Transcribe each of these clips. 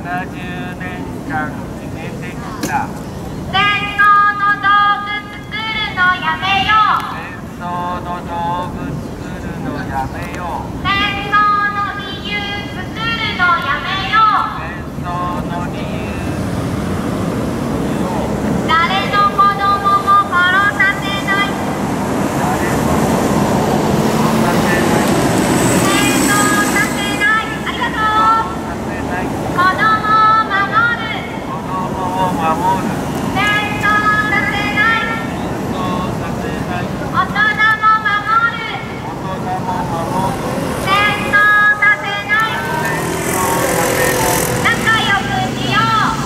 70年間決めてきた。 戦争の道具作るのやめよう。 戦争の道具作るのやめよう。 戦争の理由作るのやめよう。 戦争の理由誰の子供も殺させない。 誰も殺させない。 戦争させない。ありがとう。 させない。 子供を守る。 子供を守る。 戦争させない。 戦争させない。 大人も守る。 大人も守る。 戦争させない。 戦争させない。 仲良くしよう。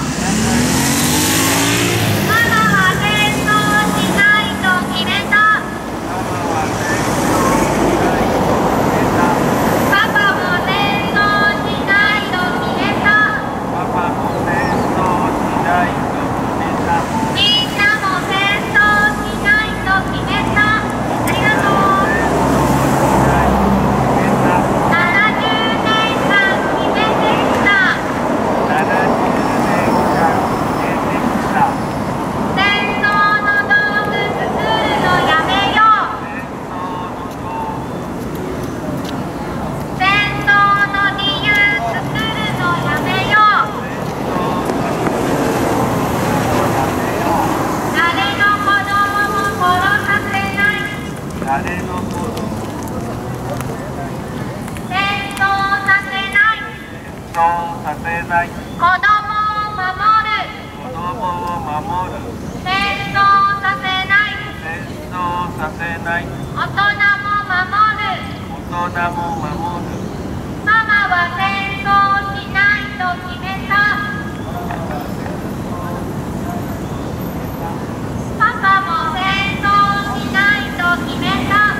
ママは戦争しないと決めた。 ママは戦争しないと決めた。 パパも戦争しないと決めた。 パパも戦争しないと決めた。 みんなも戦争しないと決めた。ありがとう。 戦争しないと決めた。 70年間決めてきた。 70年間決めてきた。 戦争の道具作るのやめよう。 戦争の道具戦争の理由作るのやめよう。 戦争の理由をやめよう。 誰の子供も殺させない。 誰の子供も戦争させない。 戦争させない。 子供を守る。 子供を守る。 戦争させない。 戦争させない。 大人も守る。 大人も守る。 ママは戦争しないと決めた。パパも戦争しないと決めた。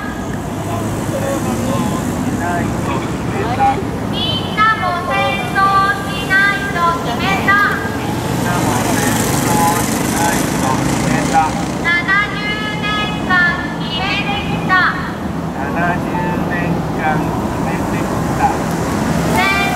しないと決めた。 みんなも戦争しないと決めた。 みんなも戦争しないと決めた。 70年間決めてきた。 70年間決めてきた。 戦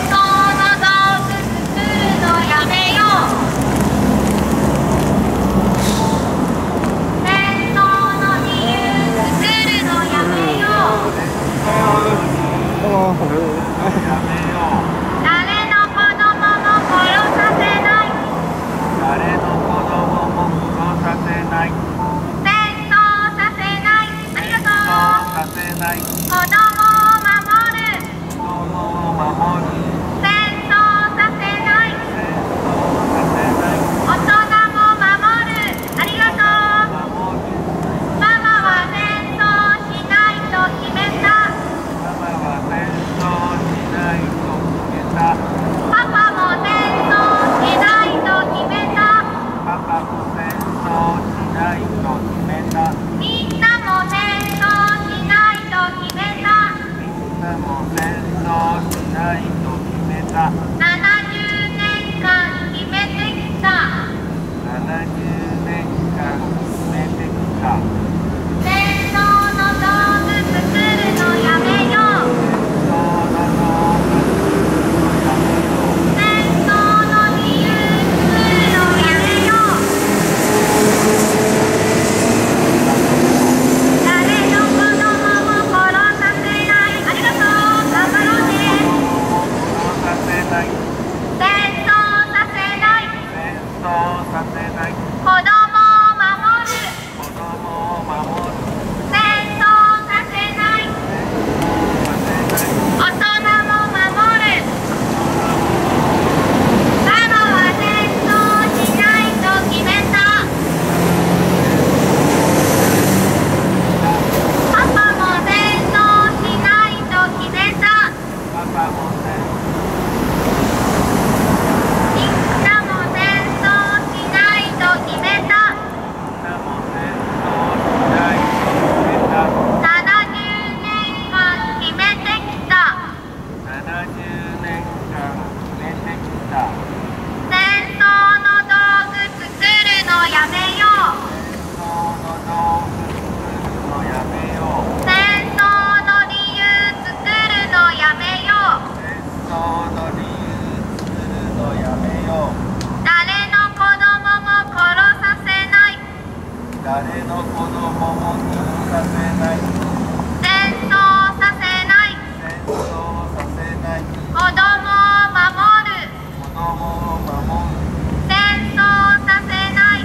やめよう。 誰の子供も殺させない。 誰の子供も逃させない。 戦争させない。 戦争させない。 子供を守る。 子供を守る。 戦争させない。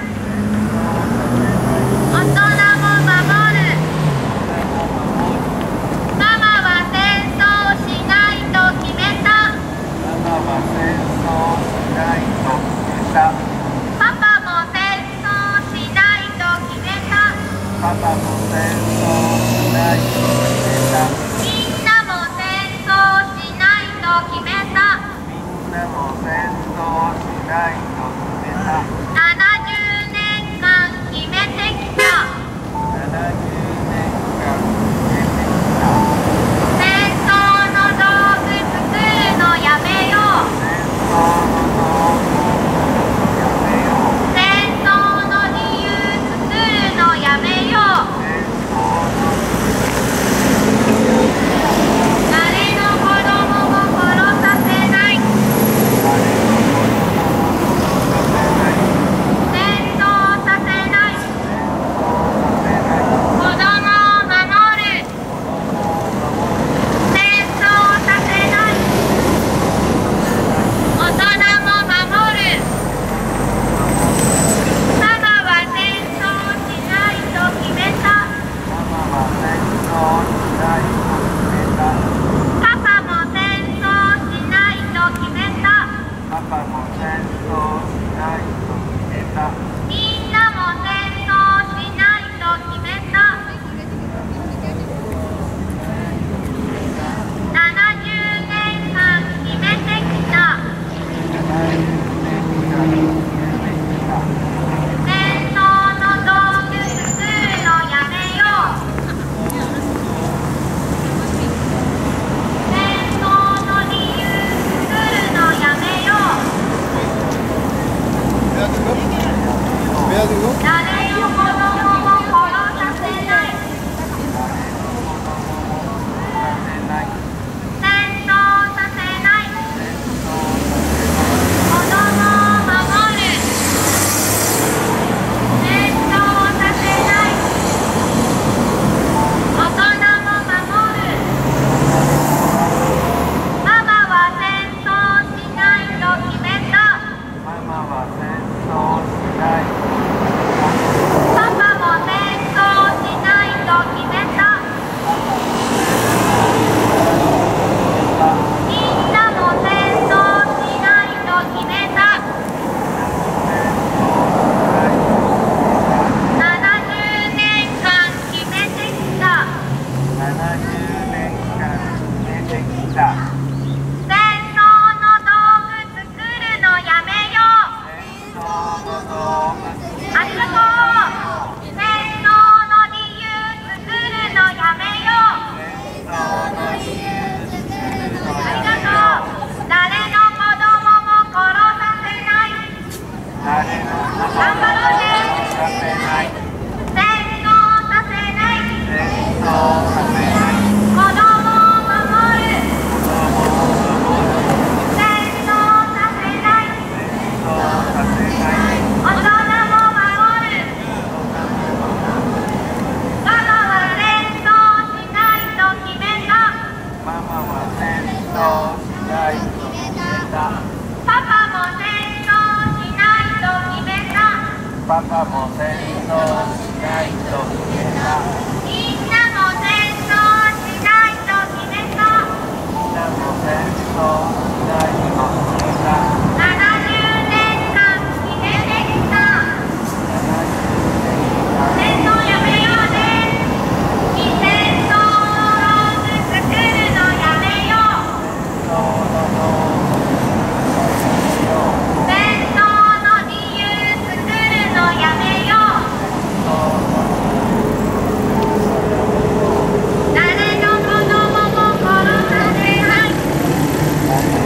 大人も守る。ママは戦争しないと決めた。 ママは戦争しないと決めた。 パパも戦争しないと決めた。 パパも戦争しないと決めた。 みんなも戦争しないと決めた。 みんなも戦争しないと決めた。 70年間決めてきた。 70年間決めてきた。 戦争の道具作るのやめよう。 戦争の道具やめよう。 戦争の理由作るのやめよう。 戦争の誰の子供も殺させない。戦争させない。子供を守る。戦争させない。大人も守る。ママは戦争しないと決めた。 ママは戦争しないと決めた。 パパも戦争しないと決めた。 パパも戦争しないと決めた。 みんなも戦争しないと決めた。70年間決めてきた。戦争の道具作るのやめよう。戦争の理由作るのやめよう。誰の子供も殺させない。戦争させない。子供を守る。戦争させない。大人も守る。ママは戦争しないと決めた。 ママは戦争しないとパパも戦争しないと決めた。みんなも戦争しないと決めた。70年間決めてきた。 70年間決めてきた。 戦争の道具作るのやめよう。 戦争の道具ありがとう。戦争の理由作るのやめよう。 戦争の理由作るのありやめよがとう。誰の子供も殺させない。 う。誰の子供も頑張ろうね。 させない。 戦争させない。 戦争させない。 子供を守る。 子供を守る。 戦争させない。 戦争させない。 大人も守る。ママは戦争しないと決めた。 ママは戦争しないと決めた。 パパも戦争しないと決めた。 パパも戦争しないと決めた。 みんなも戦争しないと決めた。 みんなも戦争しないと決めた。 70年間決めてきた。戦争やめようね。戦争の道具作るのやめよう。戦争の理由作るのやめよう。誰の子供も殺させない。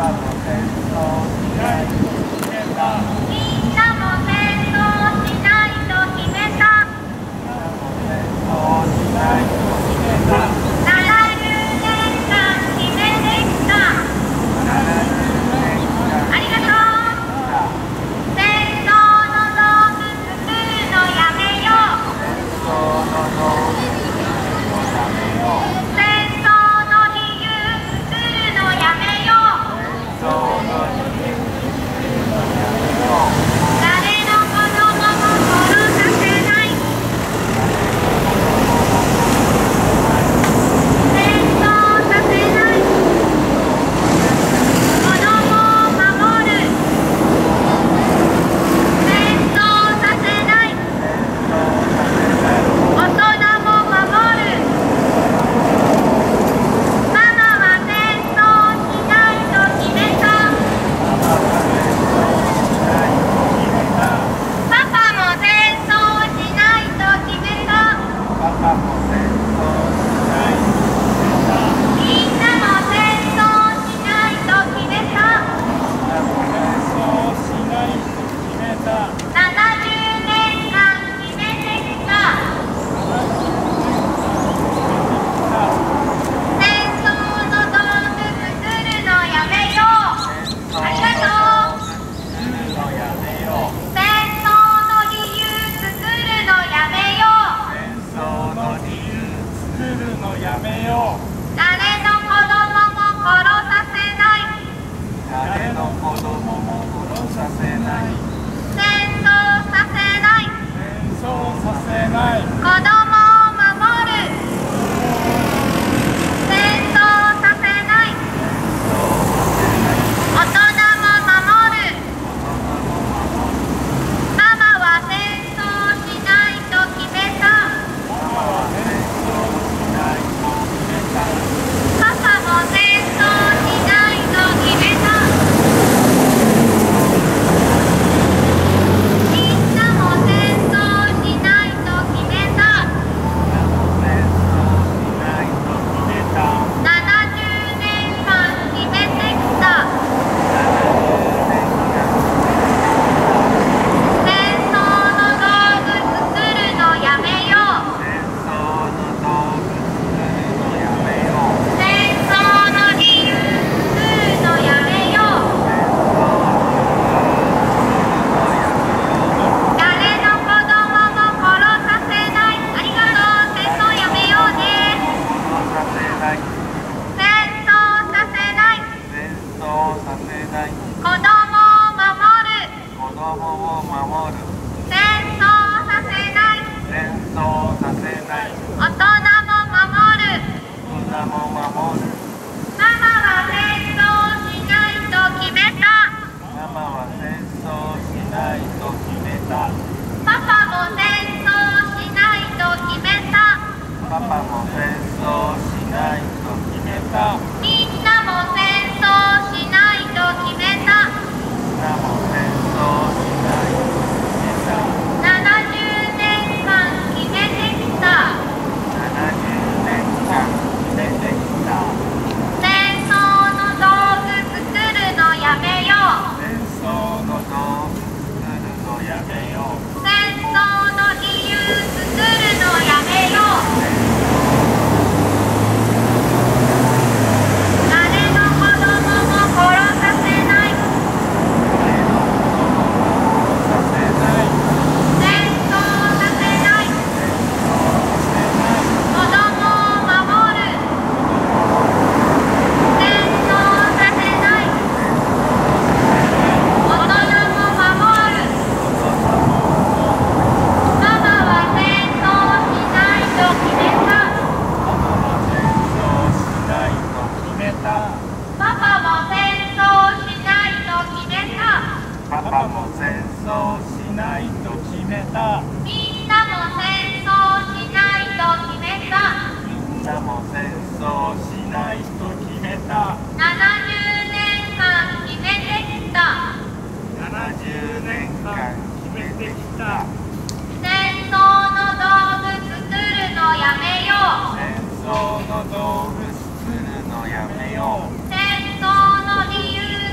戦争の理由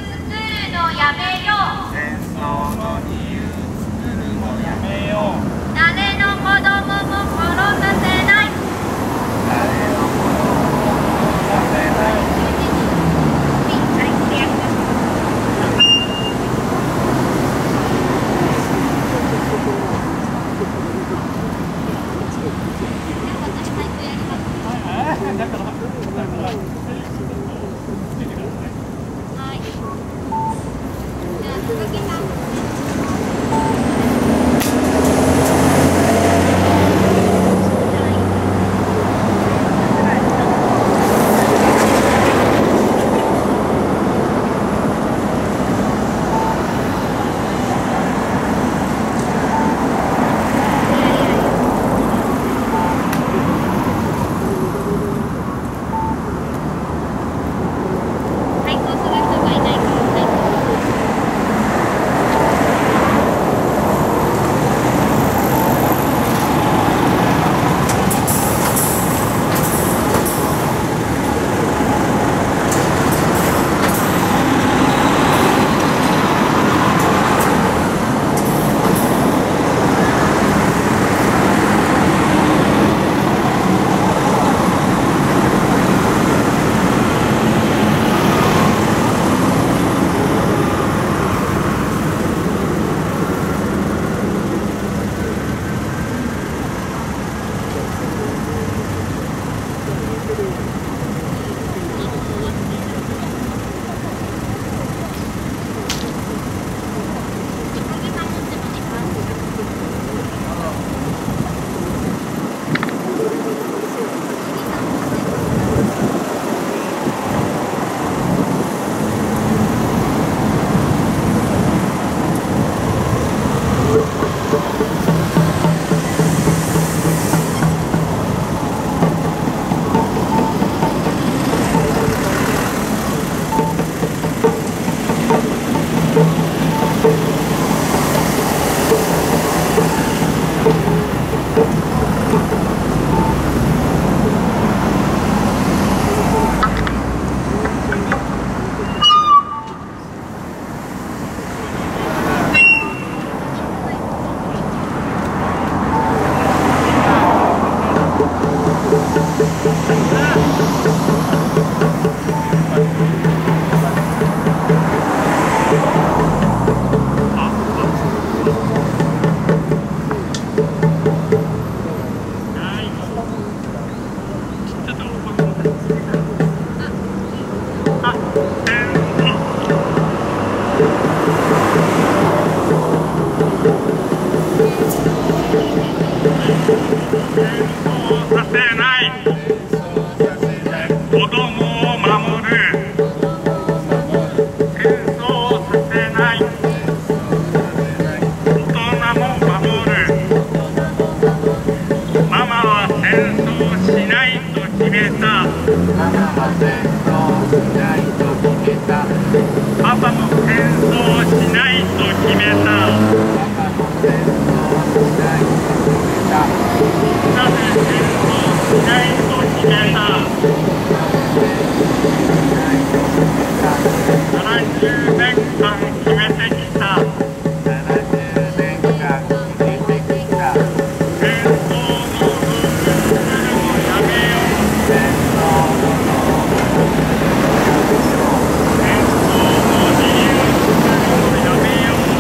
ないと決めた。 パパも戦争しないと決めた。 みんなで戦争しないと決めた。70年間決めてきた。 70年間決めてきた。 戦争の道具作るのやめよう。 戦争の道具作るのやめよう。 戦争の理由作るのやめよう。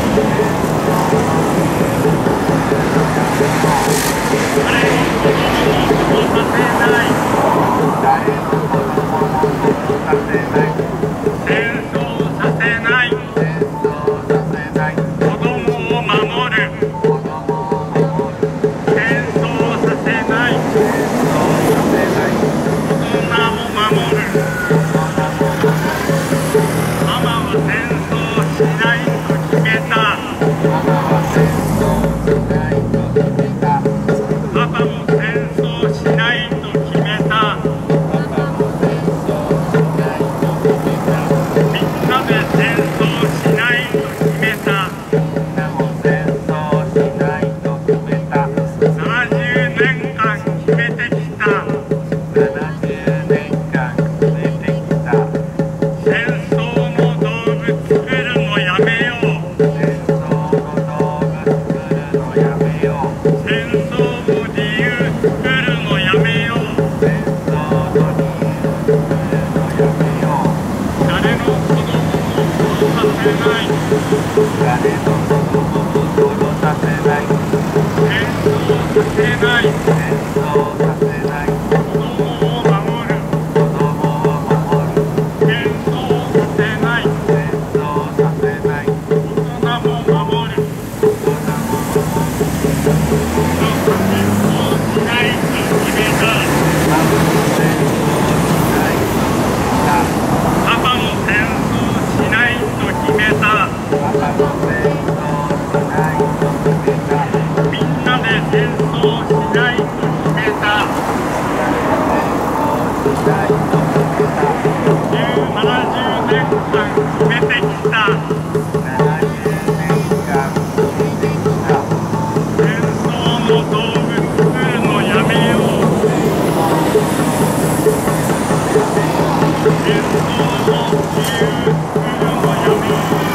誰の子供も殺させない。 誰の子供も殺させない。 戦争させない。 戦争させない。 子供を守る。 子供を守る。 戦争させない。 戦争させない。 大人も守る。ママは戦争しないと決めた。 ママは戦争しないと決めた。 パパも戦争しないと決めた。 パパも戦争しないと決めた。 みんなで戦争しないと決めた。 みんなも戦争しないと決めた。 70年間決めてきた。 70年間決めてきた。 戦争の道具作るのやめよう。 戦争の道具作るのやめよう。 戦争の理由作るのやめよう。 戦争の理由作るのやめよう。 誰の子供も殺させない。 誰の子供も殺させない。 戦争させない。 戦争させない。 子供を守る。 子供を守る。 戦争させない。 戦争させない。 大人も守る。 大人も守る。 戦争しないと決めた。 ママも戦争しないと決めた。 パパも戦争しないと決めた。 パパも戦争しないと決めた。 みんなで戦争しないと決めた。 戦争しないと決めた。 70年間決めてきた。 70年間決めてきた。 戦争の道具作るのやめよう。戦争の理由作るのやめよう。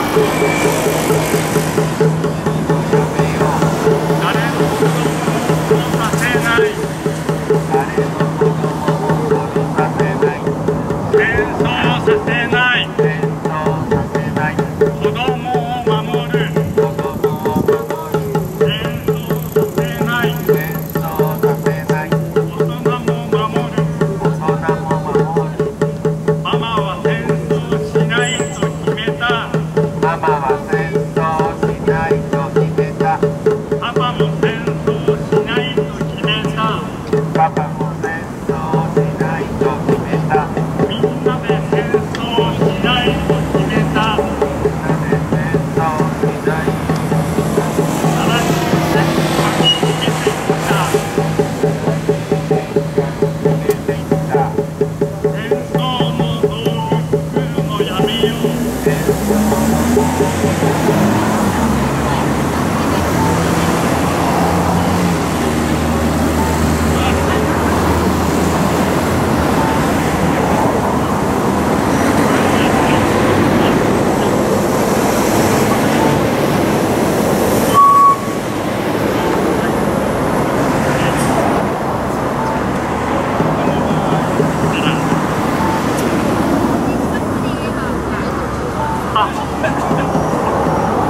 誰の子供も殺させない。 誰の子供も殺させない。 戦争させない。 戦争させない。 子供を守る。 子供を守る。 戦争させない。 戦争させない。 大人も守る。 大人も守る。 ママは戦争しないと決めた。 ママは戦争しないと決めた。 パパも戦争しないと決めた。 パパも戦争しないと決めた。 みんなで戦争しないと決めた。 みんなで戦争しないと 70年間決めてきた。 決めてきた。 戦争の道具作るのやめよう。 戦争の道具あ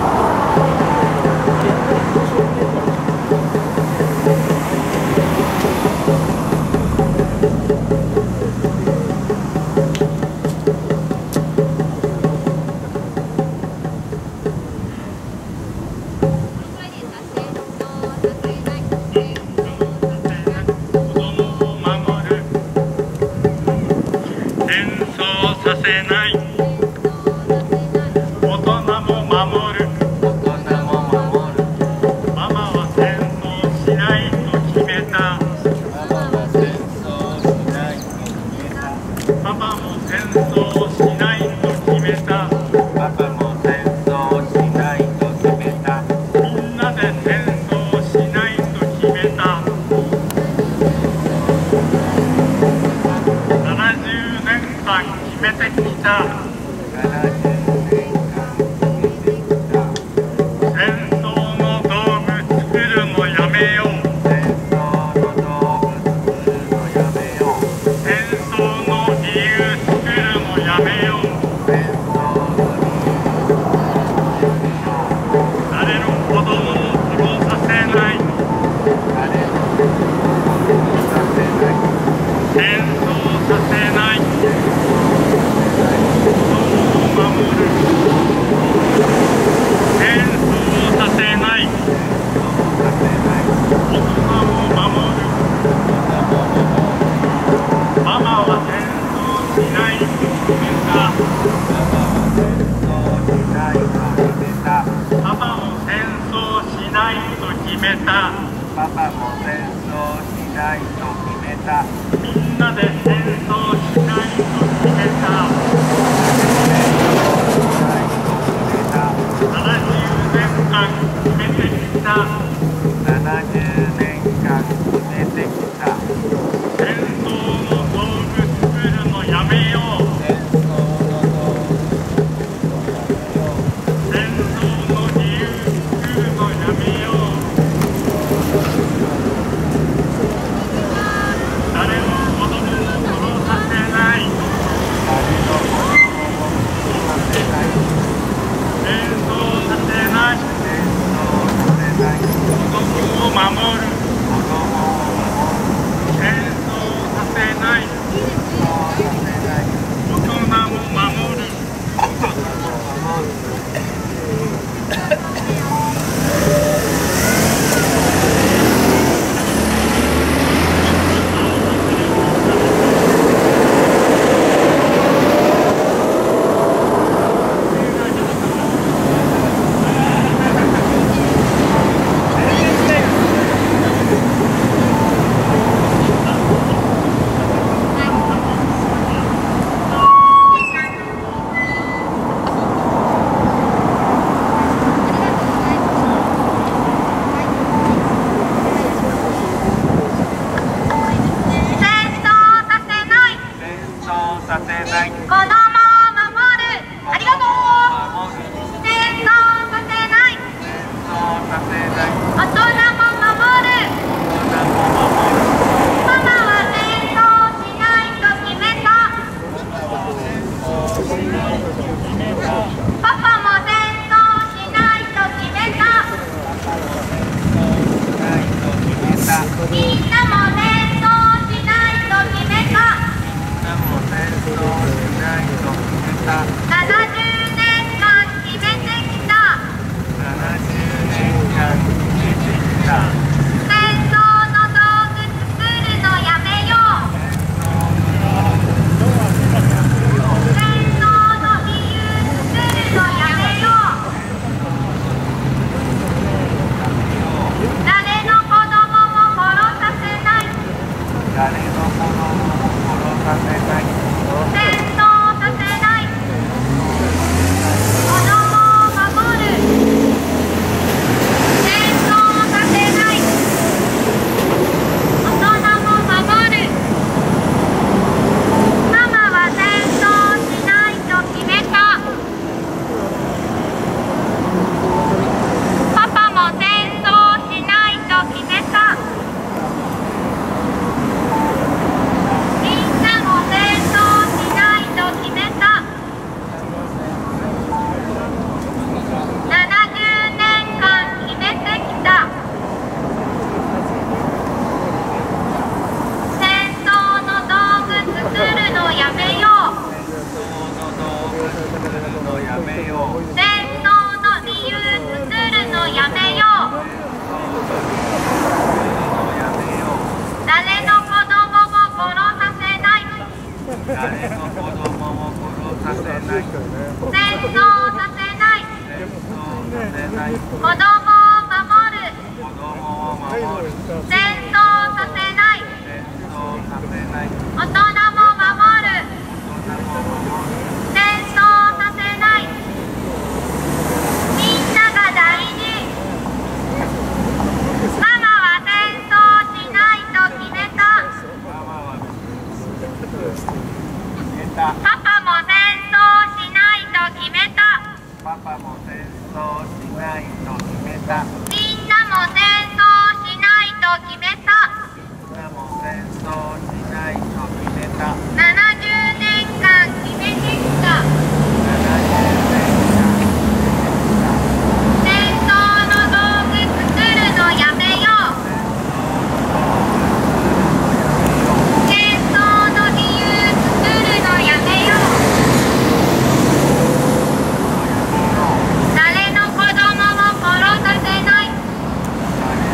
ないと決めた。 パパも戦争しないと決めた。 みんなで戦争しないと決めた。70年間決めてきた。 70年間決めてきた。 戦争の道具作るのやめよう。 戦争の道具戦争の理由作るのやめよう。誰も子供を殺させない。戦争させない。子供を守る。戦争させない。大人も守る。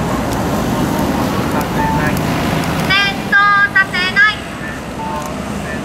戦争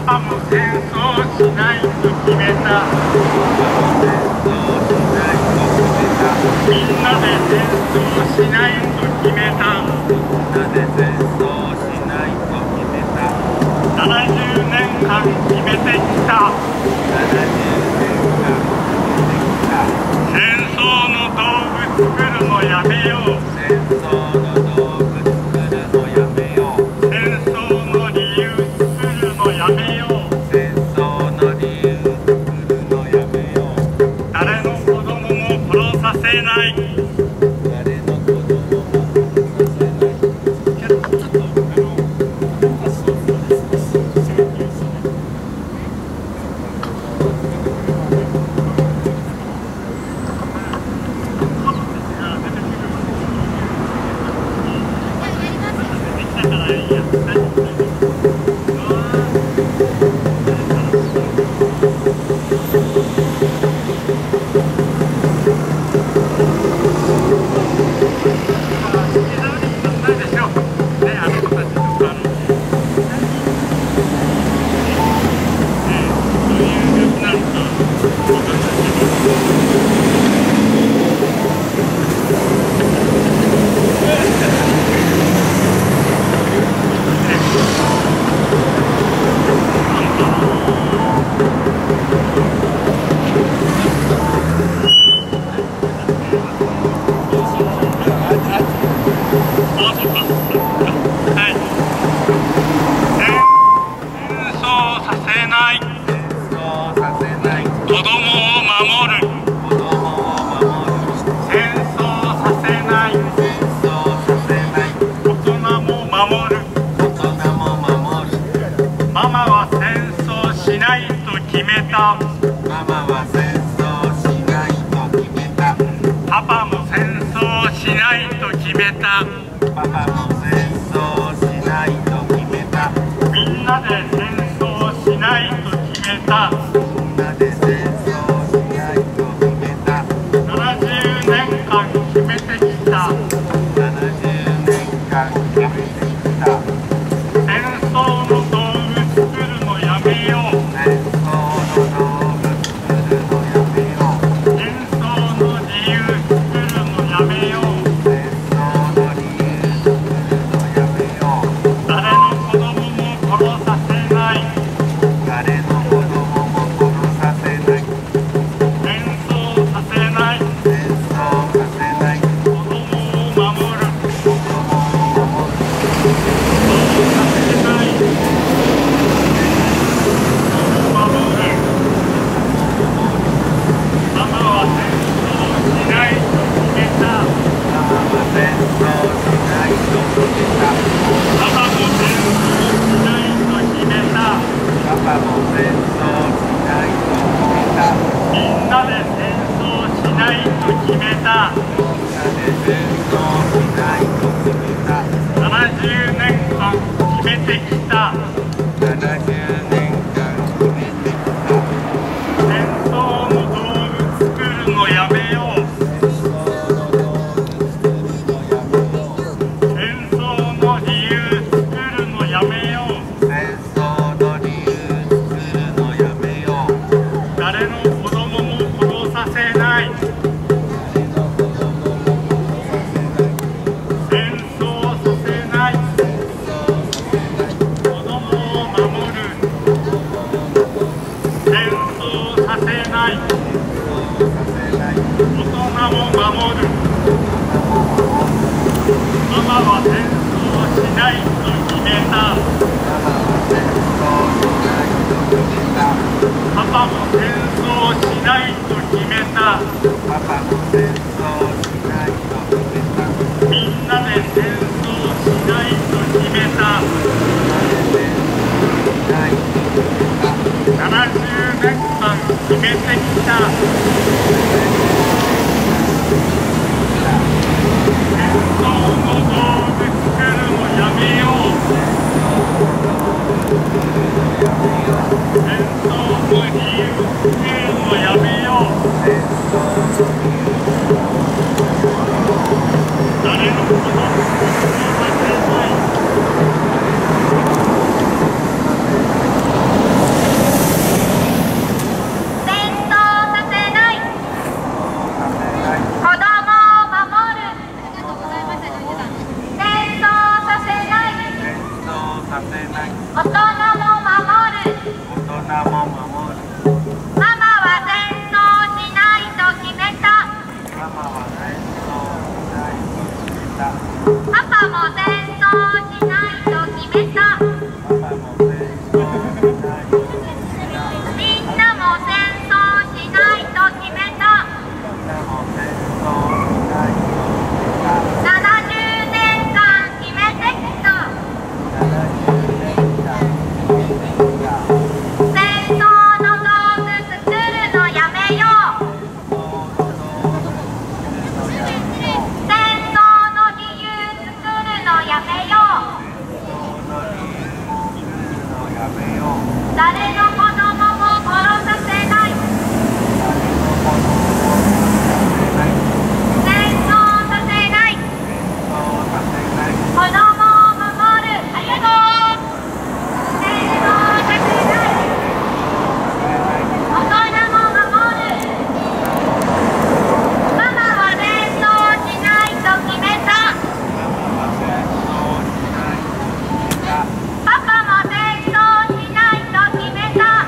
パも戦争しないと決めた。みんなで戦争しないと決めた。70年間決めてきた。戦争の道具作るのやめよう。戦争の理由作るのやめよう。誰の子供も殺させない。パパも戦争しないと決めた。みんなで戦争しないと決めた。70年間決めてきた。戦争の道具作るのやめよう。 戦誰の子供も殺させない。戦争させない。子供を守る。ありがとう。戦争させない。大人も守る。ママは戦争しないと決めた。パパも戦争しないと決めた。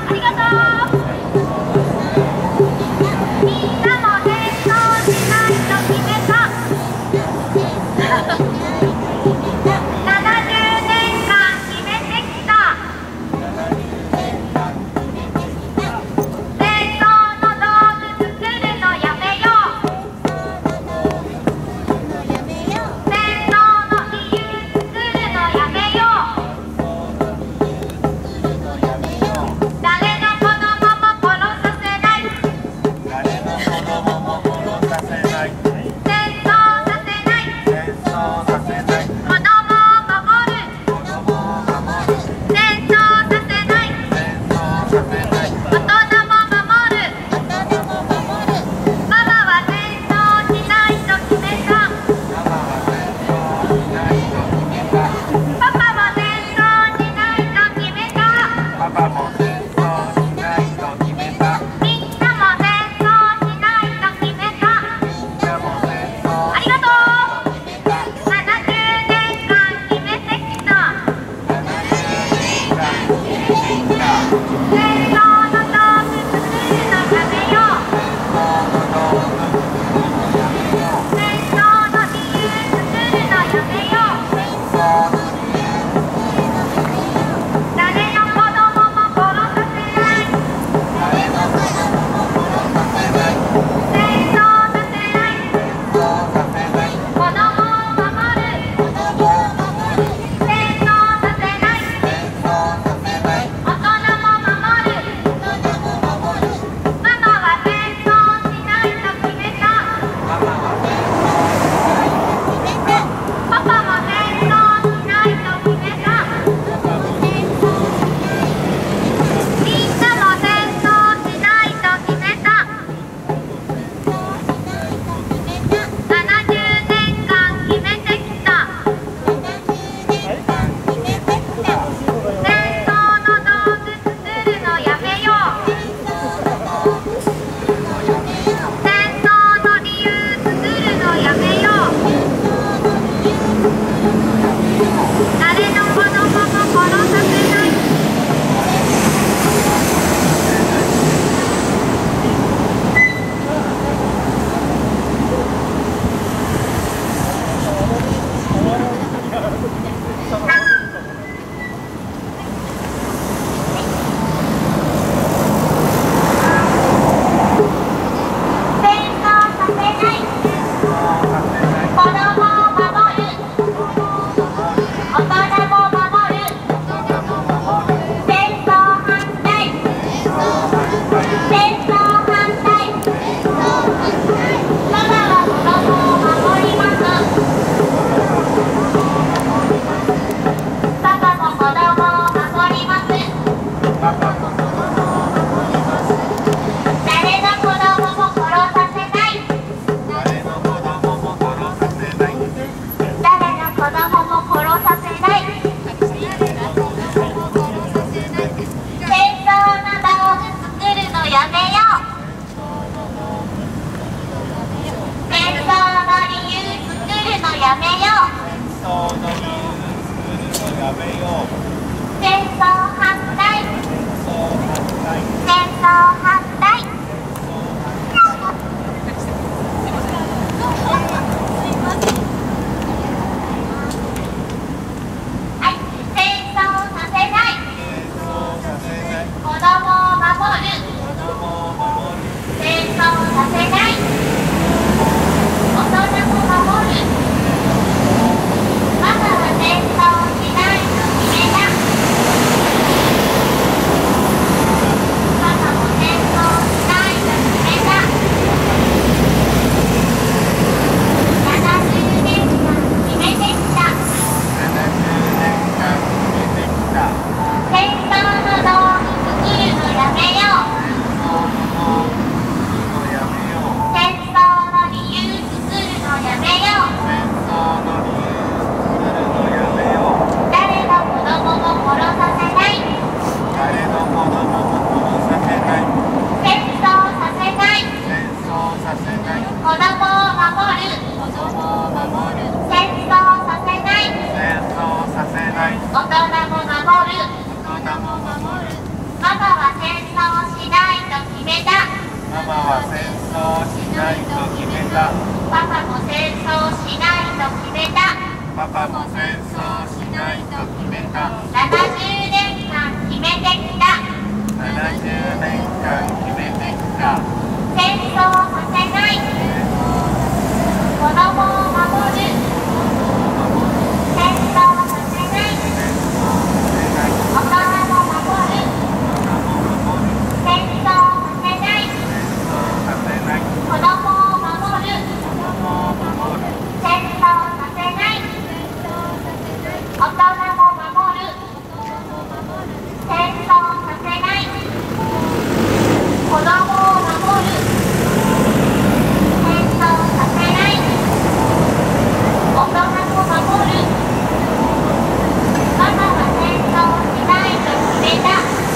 は戦争しないと決めた。 パパも戦争しないと決めた。 パパも戦争しないと決めた。 70年間決めてきた。 70年間決めてきた。 戦争させない。子供を守る。戦争させない。大人も守る。戦争させない。子供を守る。戦争させない。大人も守る。戦争させない。子供を守る。戦争させない。大人も守る。ママは戦争しないと決めた。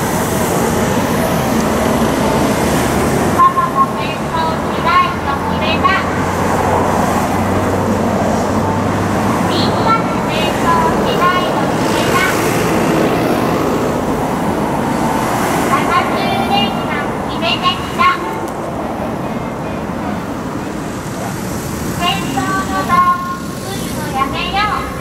パパも戦争しないと決めた。みんなで戦争しないと決めた。70年間決めてきた。戦争の道具作るのやめよう。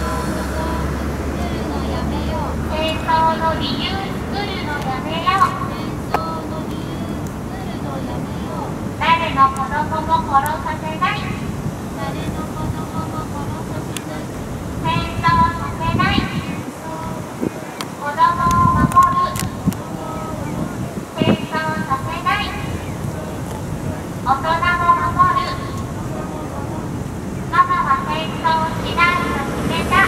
戦争の理由作るのやめよう。誰の子供も殺させない。戦争させない。子供を守る。戦争させない。大人も守る。ママは戦争しないと決めた。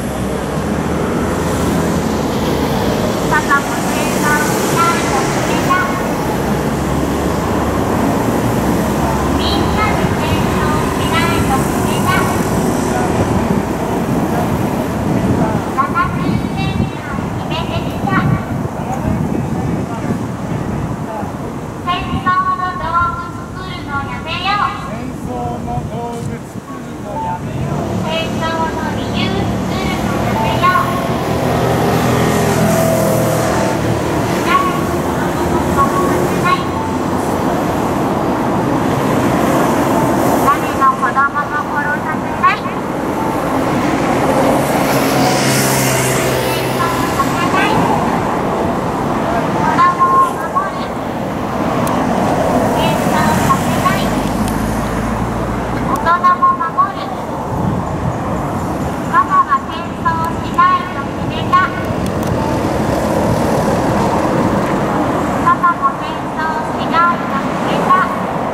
パパも戦争しないと決めた。みんなで戦争しないと決めた。70年間決めてきた。戦争の道具作るのやめよう。 戦争の道具作るのやめよう。 戦争の理由作るのやめよう。誰の子供も殺させない。戦争させない。子供を守る。戦争させない。大人も守る。ママは戦争しないと決めた。パパも戦争しないと決めた。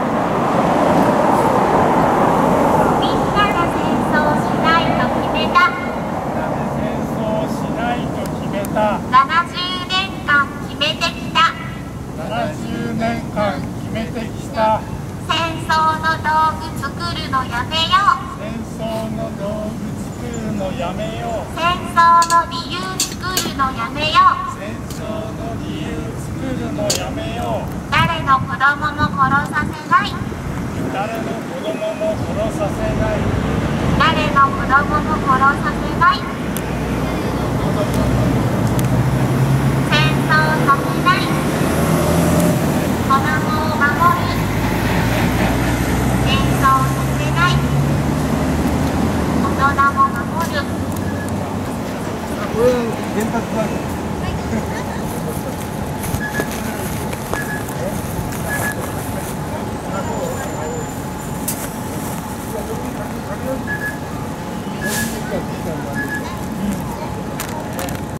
みんなで戦争しないと決めた。 戦争しないと決めた。 70年間決めてきた。 70年間決めてきた。 戦争の道具作るのやめよう。 戦争の道具作るのやめよう。 戦争の理由作るのやめよう。 戦争の理由作るのやめよう。 誰の子供も殺させない。 誰の子供も殺させない。 誰の子供も殺させない。戦争させない。子供を守る。戦争させない。大人も守る。 これ原発だ。